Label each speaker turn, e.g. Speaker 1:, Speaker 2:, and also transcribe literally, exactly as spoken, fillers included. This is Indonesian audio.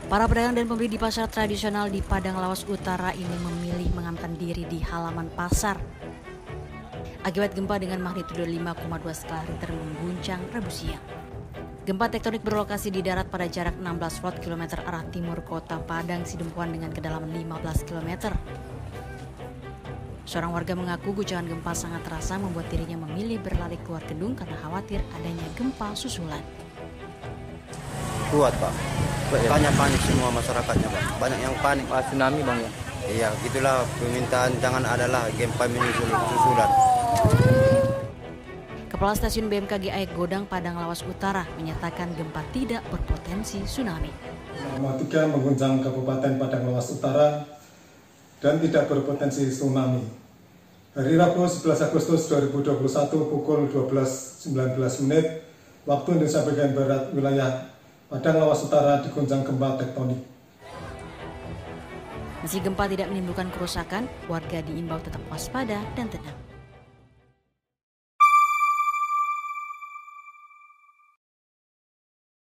Speaker 1: Para pedagang dan pembeli di pasar tradisional di Padang Lawas Utara ini memilih mengamankan diri di halaman pasar akibat gempa dengan magnitudo lima koma dua skala Richter mengguncang Rabu siang. Gempa tektonik berlokasi di darat pada jarak enam belas kilometer arah timur kota Padang Sidempuan dengan kedalaman lima belas kilometer. Seorang warga mengaku guncangan gempa sangat terasa membuat dirinya memilih berlari keluar gedung karena khawatir adanya gempa susulan.
Speaker 2: Kuat Pak, banyak panik semua masyarakatnya Pak, banyak yang panik.
Speaker 3: Ah, tsunami Bang ya?
Speaker 2: Iya, gitulah permintaan jangan adalah gempa menyusul susulan.
Speaker 1: Kepala Stasiun B M K G A E K Godang Padang Lawas Utara menyatakan gempa tidak berpotensi tsunami.
Speaker 4: tiga mengguncang Kabupaten Padang Lawas Utara dan tidak berpotensi tsunami. Hari Rabu sebelas Agustus dua ribu dua puluh satu pukul dua belas sembilan belas menit waktu Indonesia bagian Barat wilayah Padang Lawas Utara diguncang gempa tektonik.
Speaker 1: Meski gempa tidak menimbulkan kerusakan, warga diimbau tetap waspada dan tenang.